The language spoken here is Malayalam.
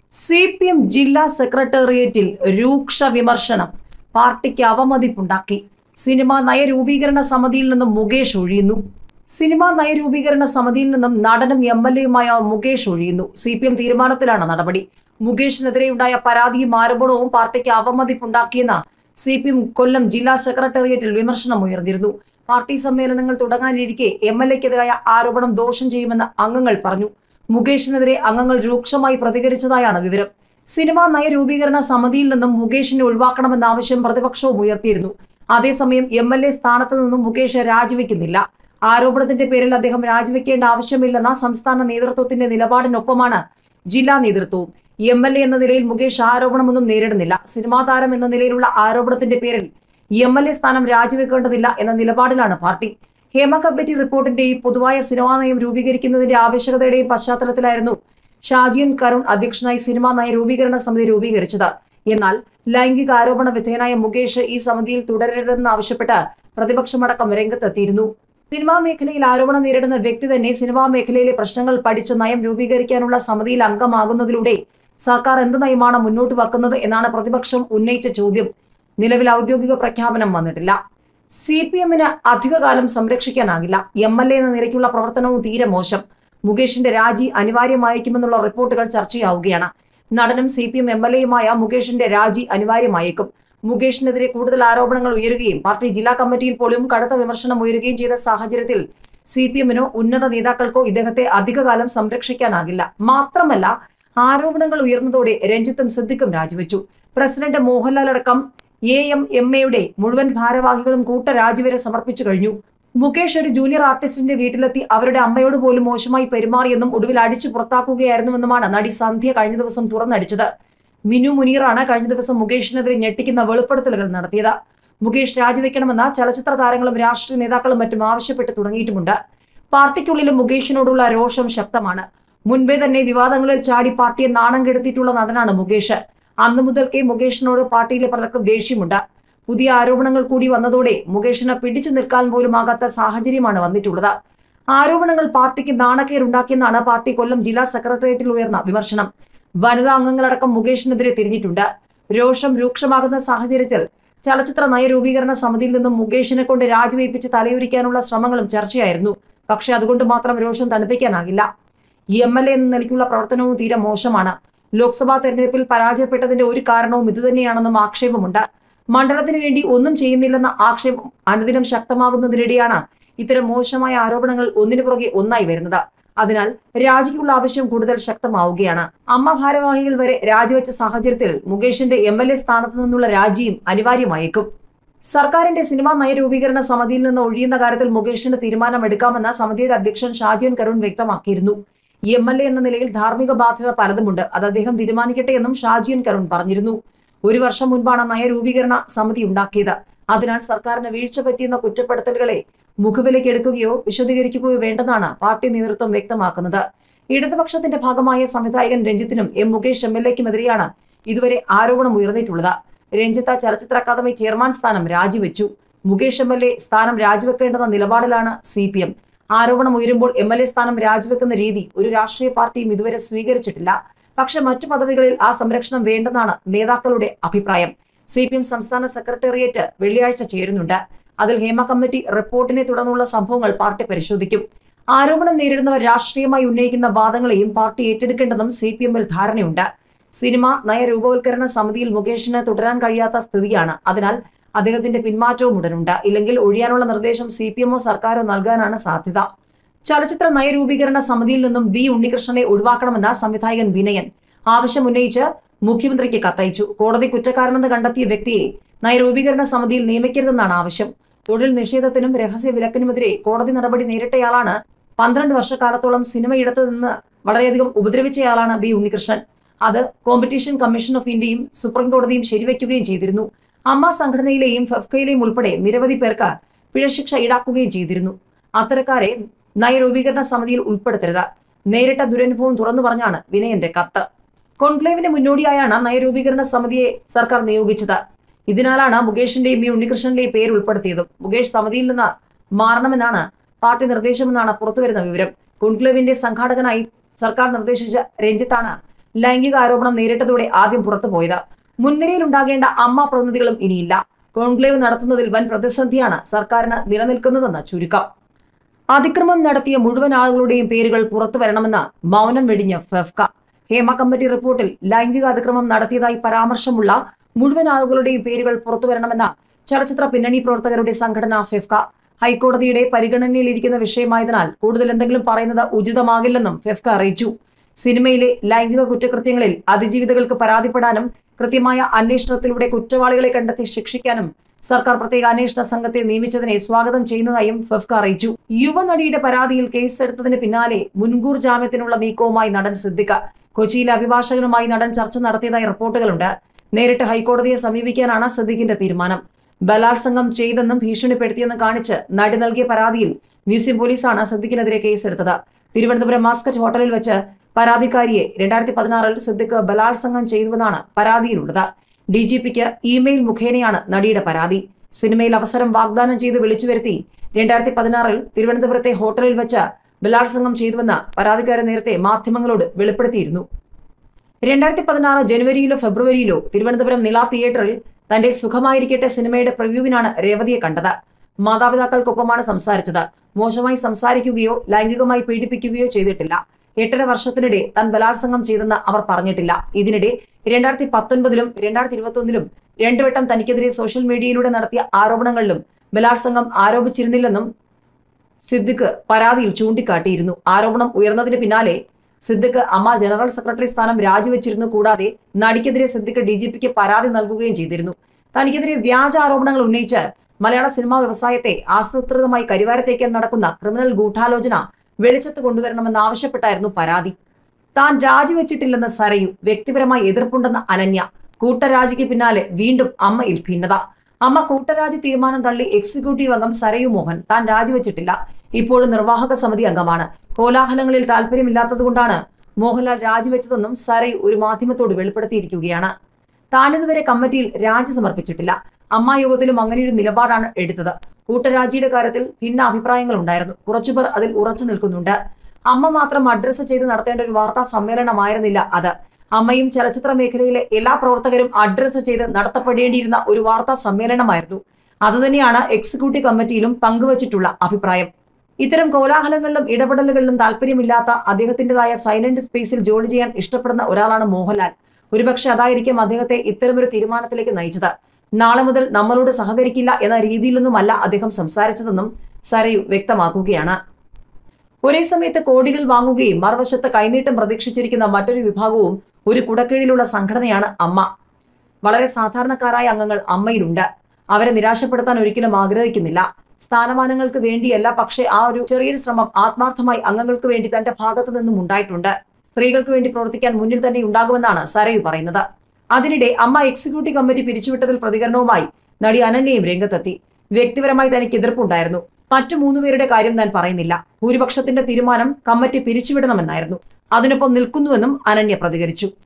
CPM ജില്ലാ സെക്രട്ടേറിയറ്റിൽ രൂക്ഷ വിമർശനം. പാർട്ടിക്ക് അവമതിപ്പുണ്ടാക്കി. സിനിമാ നയരൂപീകരണ സമിതിയിൽ നിന്നും മുകേഷ് ഒഴിയുന്നു. സിനിമാ നയരൂപീകരണ സമിതിയിൽ നിന്നും നടനും MLA-യുമായ മുകേഷ് ഒഴിയുന്നു. CPM തീരുമാനത്തിലാണ് നടപടി. മുകേഷിനെതിരെയുണ്ടായ പരാതിയും ആരോപണവും പാർട്ടിക്ക് അവമതിപ്പുണ്ടാക്കിയെന്ന് CPM കൊല്ലം ജില്ലാ സെക്രട്ടേറിയറ്റിൽ വിമർശനം ഉയർന്നിരുന്നു. പാർട്ടി സമ്മേളനങ്ങൾ തുടങ്ങാനിരിക്കെ MLA-ക്കെതിരായ ആരോപണം ദോഷം ചെയ്യുമെന്ന് അംഗങ്ങൾ പറഞ്ഞു. മുകേഷിനെതിരെ അംഗങ്ങൾ രൂക്ഷമായി പ്രതികരിച്ചതായാണ് വിവരം. സിനിമാ നയരൂപീകരണ സമിതിയിൽ നിന്നും മുകേഷിനെ ഒഴിവാക്കണമെന്ന ആവശ്യം പ്രതിപക്ഷവും ഉയർത്തിയിരുന്നു. അതേസമയം MLA സ്ഥാനത്ത് നിന്നും മുകേഷ് രാജിവെക്കുന്നില്ല. ആരോപണത്തിന്റെ പേരിൽ അദ്ദേഹം രാജിവെക്കേണ്ട ആവശ്യമില്ലെന്ന സംസ്ഥാന നേതൃത്വത്തിന്റെ നിലപാടിനൊപ്പമാണ് ജില്ലാ നേതൃത്വവും. MLA എന്ന നിലയിൽ മുകേഷ് ആരോപണമൊന്നും നേരിടുന്നില്ല. സിനിമാ താരം എന്ന നിലയിലുള്ള ആരോപണത്തിന്റെ പേരിൽ MLA സ്ഥാനം രാജിവെക്കേണ്ടതില്ല എന്ന നിലപാടിലാണ് പാർട്ടി. ഹേമ കമ്മിറ്റി റിപ്പോർട്ടിന്റെയും പൊതുവായ സിനിമാ നയം രൂപീകരിക്കുന്നതിന്റെ ആവശ്യകതയുടെയും പശ്ചാത്തലത്തിലായിരുന്നു ഷാജിയൻ കരുൺ അധ്യക്ഷനായി സിനിമാ നയ രൂപീകരണ സമിതി രൂപീകരിച്ചത്. എന്നാൽ ലൈംഗിക ആരോപണ വിധേയനായ മുകേഷ് ഈ സമിതിയിൽ തുടരരുതെന്ന് ആവശ്യപ്പെട്ട് പ്രതിപക്ഷമടക്കം രംഗത്തെത്തിയിരുന്നു. സിനിമാ മേഖലയിൽ ആരോപണം നേരിടുന്ന വ്യക്തി തന്നെ സിനിമാ മേഖലയിലെ പ്രശ്നങ്ങൾ പഠിച്ച് നയം രൂപീകരിക്കാനുള്ള സമിതിയിൽ അംഗമാകുന്നതിലൂടെ സർക്കാർ എന്ത് നയമാണ് മുന്നോട്ട് വെക്കുന്നത് എന്നാണ് പ്രതിപക്ഷം ഉന്നയിച്ച ചോദ്യം. നിലവിൽ ഔദ്യോഗിക പ്രഖ്യാപനം വന്നിട്ടില്ല. CPM-ന് അധികകാലം സംരക്ഷിക്കാനാകില്ല. MLA എന്ന നിലയ്ക്കുള്ള പ്രവർത്തനവും തീരെ മോശം. മുകേഷിന്റെ രാജി അനിവാര്യമായേക്കുമെന്നുള്ള റിപ്പോർട്ടുകൾ ചർച്ചയാവുകയാണ്. നടനും CPM MLA-യുമായ മുകേഷിന്റെ രാജി അനിവാര്യമായേക്കും. മുകേഷിനെതിരെ കൂടുതൽ ആരോപണങ്ങൾ ഉയരുകയും പാർട്ടി ജില്ലാ കമ്മിറ്റിയിൽ പോലും കടുത്ത വിമർശനം ഉയരുകയും ചെയ്ത സാഹചര്യത്തിൽ CPM-നോ ഉന്നത നേതാക്കൾക്കോ ഇദ്ദേഹത്തെ അധികകാലം സംരക്ഷിക്കാനാകില്ല. മാത്രമല്ല, ആരോപണങ്ങൾ ഉയർന്നതോടെ രഞ്ജിത്തും സിദ്ദിഖും രാജിവെച്ചു. പ്രസിഡന്റ് മോഹൻലാൽ അടക്കം AMMA-യുടെ മുഴുവൻ ഭാരവാഹികളും കൂട്ടരാജിവരെ സമർപ്പിച്ചു കഴിഞ്ഞു. മുകേഷ് ഒരു ജൂനിയർ ആർട്ടിസ്റ്റിന്റെ വീട്ടിലെത്തി അവരുടെ അമ്മയോട് പോലും മോശമായി പെരുമാറിയെന്നും ഒടുവിൽ അടിച്ചു പുറത്താക്കുകയായിരുന്നുവെന്നുമാണ് നടി സന്ധ്യ കഴിഞ്ഞ ദിവസം തുറന്നടിച്ചത്. മിനു മുനീറാണ് കഴിഞ്ഞ ദിവസം മുകേഷിനെതിരെ ഞെട്ടിക്കുന്ന വെളിപ്പെടുത്തലുകൾ നടത്തിയത്. മുകേഷ് രാജിവെക്കണമെന്ന ചലച്ചിത്ര താരങ്ങളും രാഷ്ട്രീയ നേതാക്കളും മറ്റും ആവശ്യപ്പെട്ട് തുടങ്ങിയിട്ടുമുണ്ട്. പാർട്ടിക്കുള്ളിലും മുകേഷിനോടുള്ള രോഷം ശക്തമാണ്. മുൻപേ തന്നെ വിവാദങ്ങളിൽ ചാടി പാർട്ടിയെ നാണം കെടുത്തിയിട്ടുള്ള നടനാണ് മുകേഷ്. അന്നു മുതൽക്കേ മുകേഷിനോട് പാർട്ടിയിലെ പലർക്കും ദേഷ്യമുണ്ട്. പുതിയ ആരോപണങ്ങൾ കൂടി വന്നതോടെ മുകേഷിന് പിടിച്ചു നിൽക്കാൻ പോലും ആകാത്ത സാഹചര്യമാണ് വന്നിട്ടുള്ളത്. ആരോപണങ്ങൾ പാർട്ടിക്ക് നാണക്കേടുണ്ടാക്കിയെന്നാണ് പാർട്ടി കൊല്ലം ജില്ലാ സെക്രട്ടേറിയറ്റിൽ ഉയർന്ന വിമർശനം. വനിതാ അംഗങ്ങളടക്കം മുകേഷിനെതിരെ തിരിഞ്ഞിട്ടുണ്ട്. രോഷം രൂക്ഷമാകുന്ന സാഹചര്യത്തിൽ ചലച്ചിത്ര നയരൂപീകരണ സമിതിയിൽ നിന്നും മുകേഷിനെ കൊണ്ട് രാജിവെപ്പിച്ച് തലയൂരിക്കാനുള്ള ശ്രമങ്ങളും ചർച്ചയായിരുന്നു. പക്ഷെ അതുകൊണ്ട് മാത്രം രോഷം തണുപ്പിക്കാനാകില്ല. MLA എന്ന നിലയ്ക്കുള്ള പ്രവർത്തനവും തീരെ മോശമാണ്. ലോക്സഭാ തെരഞ്ഞെടുപ്പിൽ പരാജയപ്പെട്ടതിന്റെ ഒരു കാരണവും ഇതുതന്നെയാണെന്നും ആക്ഷേപമുണ്ട്. മണ്ഡലത്തിന് വേണ്ടി ഒന്നും ചെയ്യുന്നില്ലെന്ന ആക്ഷേപം അനുദിനം ശക്തമാകുന്നതിനിടെയാണ് ഇത്തരം മോശമായ ആരോപണങ്ങൾ ഒന്നിനു പുറകെ ഒന്നായി വരുന്നത്. അതിനാൽ രാജിക്കുള്ള ആവശ്യം കൂടുതൽ ശക്തമാവുകയാണ്. അമ്മ ഭാരവാഹികൾ വരെ രാജിവെച്ച സാഹചര്യത്തിൽ മുകേഷിന്റെ MLA സ്ഥാനത്ത് നിന്നുള്ള രാജിയും അനിവാര്യമായേക്കും. സർക്കാരിന്റെ സിനിമാ നയരൂപീകരണ സമിതിയിൽ നിന്ന് ഒഴിയുന്ന കാര്യത്തിൽ മുകേഷിന്റെ തീരുമാനമെടുക്കാമെന്ന് സമിതിയുടെ അധ്യക്ഷൻ ഷാജിയൻ കരുൺ വ്യക്തമാക്കിയിരുന്നു. MLA എന്ന നിലയിൽ ധാർമ്മിക ബാധ്യത പലതുമുണ്ട്. അത് അദ്ദേഹം തീരുമാനിക്കട്ടെ എന്നും ഷാജിയൻ കരുൺ പറഞ്ഞിരുന്നു. ഒരു വർഷം മുൻപാണ് നയരൂപീകരണ സമിതി ഉണ്ടാക്കിയത്. അതിനാൽ സർക്കാരിന് വീഴ്ച പറ്റിയെന്ന കുറ്റപ്പെടുത്തലുകളെ മുഖവിലേക്ക് എടുക്കുകയോ വിശദീകരിക്കുകയോ വേണ്ടെന്നാണ് പാർട്ടി നേതൃത്വം വ്യക്തമാക്കുന്നത്. ഇടതുപക്ഷത്തിന്റെ ഭാഗമായ സംവിധായകൻ രഞ്ജിത്തിനും മുകേഷ് MLA-ക്കുമെതിരെയാണ് ഇതുവരെ ആരോപണം ഉയർന്നിട്ടുള്ളത്. രഞ്ജിത്ത് ചലച്ചിത്ര അക്കാദമി ചെയർമാൻ സ്ഥാനം രാജിവെച്ചു. മുകേഷ് MLA സ്ഥാനം രാജിവെക്കേണ്ടെന്ന നിലപാടിലാണ് CPM. ആരോപണം ഉയരുമ്പോൾ MLA സ്ഥാനം രാജിവെക്കുന്ന രീതി ഒരു രാഷ്ട്രീയ പാർട്ടിയും ഇതുവരെ സ്വീകരിച്ചിട്ടില്ല. പക്ഷെ മറ്റു പദവികളിൽ ആ സംരക്ഷണം വേണ്ടെന്നാണ് നേതാക്കളുടെ അഭിപ്രായം. CPM സംസ്ഥാന സെക്രട്ടേറിയറ്റ് വെള്ളിയാഴ്ച ചേരുന്നുണ്ട്. അതിൽ ഹേമ കമ്മിറ്റി റിപ്പോർട്ടിനെ തുടർന്നുള്ള സംഭവങ്ങൾ പാർട്ടി പരിശോധിക്കും. ആരോപണം നേരിടുന്നവർ രാഷ്ട്രീയമായി ഉന്നയിക്കുന്ന വാദങ്ങളെയും പാർട്ടി ഏറ്റെടുക്കേണ്ടെന്നും CPM-ൽ ധാരണയുണ്ട്. സിനിമ നയരൂപവൽക്കരണ സമിതിയിൽ മുകേഷിന് തുടരാൻ കഴിയാത്ത സ്ഥിതിയാണ്. അതിനാൽ അദ്ദേഹത്തിന്റെ പിന്മാറ്റവും ഉടനുണ്ട്. ഇല്ലെങ്കിൽ ഒഴിയാനുള്ള നിർദ്ദേശം CPM-ഓ സർക്കാരോ നൽകാനാണ് സാധ്യത. ചലച്ചിത്ര നയരൂപീകരണ സമിതിയിൽ നിന്നും B ഉണ്ണികൃഷ്ണനെ ഒഴിവാക്കണമെന്ന സംവിധായകൻ വിനയൻ ആവശ്യമുന്നയിച്ച് മുഖ്യമന്ത്രിക്ക് കത്തയച്ചു. കോടതി കുറ്റക്കാരനെന്ന് കണ്ടെത്തിയ വ്യക്തിയെ നയരൂപീകരണ സമിതിയിൽ നിയമിക്കരുതെന്നാണ് ആവശ്യം. തൊഴിൽ നിഷേധത്തിനും രഹസ്യ വിലക്കിനുമെതിരെ കോടതി നടപടി നേരിട്ടയാളാണ്. 12 വർഷക്കാലത്തോളം സിനിമയിടത്ത് നിന്ന് വളരെയധികം ഉപദ്രവിച്ചയാളാണ് B ഉണ്ണികൃഷ്ണൻ. അത് കോമ്പറ്റീഷൻ കമ്മീഷൻ ഓഫ് ഇന്ത്യയും സുപ്രീം കോടതിയും ശരിവയ്ക്കുകയും ചെയ്തിരുന്നു. അമ്മ സംഘടനയിലെയും ഫെഫ്കയിലെയും ഉൾപ്പെടെ നിരവധി പേർക്ക് പിഴശിക്ഷ ഈടാക്കുകയും ചെയ്തിരുന്നു. അത്തരക്കാരെ നയരൂപീകരണ സമിതിയിൽ ഉൾപ്പെടുത്തരുത്. നേരിട്ട ദുരനുഭവം തുറന്നു പറഞ്ഞാണ് വിനയന്റെ കത്ത്. കോൺക്ലേവിന് മുന്നോടിയായാണ് നയരൂപീകരണ സമിതിയെ സർക്കാർ നിയോഗിച്ചത്. ഇതിനാലാണ് മുകേഷിന്റെയും B ഉണ്ണികൃഷ്ണന്റെയും പേര് ഉൾപ്പെടുത്തിയതും. മുകേഷ് സമിതിയിൽ നിന്ന് മാറണമെന്നാണ് പാർട്ടി നിർദ്ദേശമെന്നാണ് പുറത്തുവരുന്ന വിവരം. കോൺക്ലേവിന്റെ സംഘാടകനായി സർക്കാർ നിർദ്ദേശിച്ച രഞ്ജിത്താണ് ലൈംഗിക ആരോപണം നേരിട്ടതോടെ ആദ്യം പുറത്തുപോയത്. മുൻനിരയിലുണ്ടാകേണ്ട അമ്മ പ്രതിനിധികളും ഇനിയില്ല. കോൺക്ലേവ് നടത്തുന്നതിൽ വൻ പ്രതിസന്ധിയാണ് സർക്കാരിന് നിലനിൽക്കുന്നതെന്ന് ചുരുക്കം. അതിക്രമം നടത്തിയ മുഴുവൻ ആളുകളുടെയും പേരുകൾ പുറത്തു വരണമെന്ന് മൗനം വെടിഞ്ഞ ഫെഫ്ക. ഹേമ കമ്മിറ്റി റിപ്പോർട്ടിൽ ലൈംഗിക അതിക്രമം നടത്തിയതായി പരാമർശമുള്ള മുഴുവൻ ആളുകളുടെയും പേരുകൾ പുറത്തുവരണമെന്ന ചലച്ചിത്ര പിന്നണി പ്രവർത്തകരുടെ സംഘടന ഫെഫ്ക. ഹൈക്കോടതിയുടെ പരിഗണനയിലിരിക്കുന്ന വിഷയമായതിനാൽ കൂടുതൽ എന്തെങ്കിലും പറയുന്നത് ഉചിതമാകില്ലെന്നും ഫെഫ്ക അറിയിച്ചു. സിനിമയിലെ ലൈംഗിക കുറ്റകൃത്യങ്ങളിൽ അതിജീവിതകൾക്ക് പരാതിപ്പെടാനും കൃത്യമായ അന്വേഷണത്തിലൂടെ കുറ്റവാളികളെ കണ്ടെത്തി ശിക്ഷിക്കാനും സർക്കാർ പ്രത്യേക അന്വേഷണ സംഘത്തെ നിയമിച്ചതിനെ സ്വാഗതം ചെയ്യുന്നതായും ഫെഫ്ക അറിയിച്ചു. യുവനടിയുടെ പരാതിയിൽ കേസെടുത്തതിന് പിന്നാലെ മുൻകൂർ ജാമ്യത്തിനുള്ള നീക്കവുമായി നടൻ സിദ്ദിഖ്. കൊച്ചിയിലെ അഭിഭാഷകനുമായി നടൻ ചർച്ച നടത്തിയതായി റിപ്പോർട്ടുകളുണ്ട്. നേരിട്ട് ഹൈക്കോടതിയെ സമീപിക്കാനാണ് സിദ്ദിഖിന്റെ തീരുമാനം. ബലാത്സംഗം ചെയ്തെന്നും ഭീഷണിപ്പെടുത്തിയെന്നും കാണിച്ച് നടി നൽകിയ പരാതിയിൽ മ്യൂസിയം പോലീസാണ് സിദ്ദിഖിനെതിരെ കേസെടുത്തത്. തിരുവനന്തപുരം മാസ്കറ്റ് ഹോട്ടലിൽ വെച്ച് പരാതിക്കാരിയെ 2016-ൽ സിദ്ദിഖ് ബലാത്സംഗം ചെയ്തുവെന്നാണ് പരാതിയിലുള്ളത്. DGPക്ക് ഇമെയിൽ മുഖേനയാണ് നടിയുടെ പരാതി. സിനിമയിൽ അവസരം വാഗ്ദാനം ചെയ്ത് വിളിച്ചുവരുത്തി 2016-ൽ തിരുവനന്തപുരത്തെ ഹോട്ടലിൽ വെച്ച് ബലാത്സംഗം ചെയ്തുവെന്ന് പരാതിക്കാരൻ നേരത്തെ മാധ്യമങ്ങളോട് വെളിപ്പെടുത്തിയിരുന്നു. 2016 ജനുവരിയിലോ ഫെബ്രുവരിയിലോ തിരുവനന്തപുരം നില തിയേറ്ററിൽ തന്റെ സുഖമായിരിക്കട്ടെ സിനിമയുടെ പ്രിവ്യൂവിനാണ് രേവതിയെ കണ്ടത്. മാതാപിതാക്കൾക്കൊപ്പമാണ് സംസാരിച്ചത്. മോശമായി സംസാരിക്കുകയോ ലൈംഗികമായി പീഡിപ്പിക്കുകയോ ചെയ്തിട്ടില്ല. 8.5 വർഷത്തിനിടെ താൻ ബലാത്സംഗം ചെയ്തെന്ന് അവർ പറഞ്ഞിട്ടില്ല. ഇതിനിടെ 2019-ലും 2021-ലും 2 വട്ടം തനിക്കെതിരെ സോഷ്യൽ മീഡിയയിലൂടെ നടത്തിയ ആരോപണങ്ങളിലും ബലാത്സംഗം ആരോപിച്ചിരുന്നില്ലെന്നും സിദ്ദിഖ് പരാതിയിൽ ചൂണ്ടിക്കാട്ടിയിരുന്നു. ആരോപണം ഉയർന്നതിന് പിന്നാലെ സിദ്ദിഖ് അമ്മ ജനറൽ സെക്രട്ടറി സ്ഥാനം രാജിവെച്ചിരുന്നു. കൂടാതെ നടിക്കെതിരെ സിദ്ദിഖ് DGPക്ക് പരാതി നൽകുകയും ചെയ്തിരുന്നു. തനിക്കെതിരെ വ്യാജ ആരോപണങ്ങൾ ഉന്നയിച്ച് മലയാള സിനിമാ വ്യവസായത്തെ ആസൂത്രിതമായി കരിവാരത്തേക്കാൻ നടക്കുന്ന ക്രിമിനൽ ഗൂഢാലോചന വെളിച്ചത്ത് കൊണ്ടുവരണമെന്നാവശ്യപ്പെട്ടായിരുന്നു പരാതി. താൻ രാജിവെച്ചിട്ടില്ലെന്ന് സരയു, വ്യക്തിപരമായി എതിർപ്പുണ്ടെന്ന് അനന്യ. കൂട്ടരാജിക്ക് പിന്നാലെ വീണ്ടും അമ്മയിൽ ഭിന്നത. അമ്മ കൂട്ടരാജി തീരുമാനം തള്ളി എക്സിക്യൂട്ടീവ് അംഗം സരയു മോഹൻ താൻ രാജിവെച്ചിട്ടില്ല. ഇപ്പോഴും നിർവാഹക സമിതി അംഗമാണ്. കോലാഹലങ്ങളിൽ താല്പര്യമില്ലാത്തതുകൊണ്ടാണ് മോഹൻലാൽ രാജിവെച്ചതെന്നും സരയു ഒരു മാധ്യമത്തോട് വെളിപ്പെടുത്തിയിരിക്കുകയാണ്. താനിതുവരെ കമ്മിറ്റിയിൽ രാജി സമർപ്പിച്ചിട്ടില്ല. അമ്മ യോഗത്തിലും അങ്ങനെയൊരു നിലപാടാണ് എടുത്തത്. കൂട്ടരാജിയുടെ കാര്യത്തിൽ ഭിന്ന അഭിപ്രായങ്ങൾ ഉണ്ടായിരുന്നു. കുറച്ചുപേർ അതിൽ ഉറച്ചു നിൽക്കുന്നുണ്ട്. അമ്മ മാത്രം അഡ്രസ്സ് ചെയ്ത് നടത്തേണ്ട ഒരു വാർത്താ സമ്മേളനമായിരുന്നില്ല അത്. അമ്മയും ചലച്ചിത്ര മേഖലയിലെ എല്ലാ പ്രവർത്തകരും അഡ്രസ്സ് ചെയ്ത് നടത്തപ്പെടേണ്ടിയിരുന്ന ഒരു വാർത്താ സമ്മേളനമായിരുന്നു. അതുതന്നെയാണ് എക്സിക്യൂട്ടീവ് കമ്മിറ്റിയിലും പങ്കുവച്ചിട്ടുള്ള അഭിപ്രായം. ഇത്തരം കോലാഹലങ്ങളിലും ഇടപെടലുകളിലും താല്പര്യമില്ലാത്ത അദ്ദേഹത്തിൻ്റെതായ സൈലന്റ് സ്പേസിൽ ജോലി ചെയ്യാൻ ഇഷ്ടപ്പെടുന്ന ഒരാളാണ് മോഹൻലാൽ. ഒരുപക്ഷെ അതായിരിക്കും അദ്ദേഹത്തെ ഇത്തരമൊരു തീരുമാനത്തിലേക്ക് നയിച്ചത്. നാളെ മുതൽ നമ്മളോട് സഹകരിക്കില്ല എന്ന രീതിയിലൊന്നുമല്ല അദ്ദേഹം സംസാരിച്ചതെന്നും സരയു വ്യക്തമാക്കുകയാണ്. ഒരേ സമയത്ത് കോടികൾ വാങ്ങുകയും മറുവശത്ത് കൈനീട്ടം പ്രതീക്ഷിച്ചിരിക്കുന്ന മറ്റൊരു വിഭാഗവും ഒരു കുടക്കീഴിലുള്ള സംഘടനയാണ് അമ്മ. വളരെ സാധാരണക്കാരായ അംഗങ്ങൾ അമ്മയിലുണ്ട്. അവരെ നിരാശപ്പെടുത്താൻ ഒരിക്കലും ആഗ്രഹിക്കുന്നില്ല. സ്ഥാനമാനങ്ങൾക്ക് വേണ്ടിയല്ല, പക്ഷേ ആ ഒരു ചെറിയൊരു ശ്രമം ആത്മാർത്ഥമായി അംഗങ്ങൾക്ക് വേണ്ടി തന്റെ ഭാഗത്തു നിന്നും ഉണ്ടായിട്ടുണ്ട്. സ്ത്രീകൾക്ക് വേണ്ടി പ്രവർത്തിക്കാൻ മുന്നിൽ തന്നെ ഉണ്ടാകുമെന്നാണ് സരയു പറയുന്നത്. അതിനിടെ അമ്മ എക്സിക്യൂട്ടീവ് കമ്മിറ്റി പിരിച്ചുവിട്ടതിൽ പ്രതികരണവുമായി നടി അനന്യയും രംഗത്തെത്തി. വ്യക്തിപരമായി തനിക്ക് എതിർപ്പുണ്ടായിരുന്നു. മറ്റു 3 പേരുടെ കാര്യം ഞാൻ പറയുന്നില്ല. ഭൂരിപക്ഷത്തിന്റെ തീരുമാനം കമ്മിറ്റി പിരിച്ചുവിടണമെന്നായിരുന്നു. അതിനൊപ്പം നിൽക്കുന്നുവെന്നും അനന്യ പ്രതികരിച്ചു.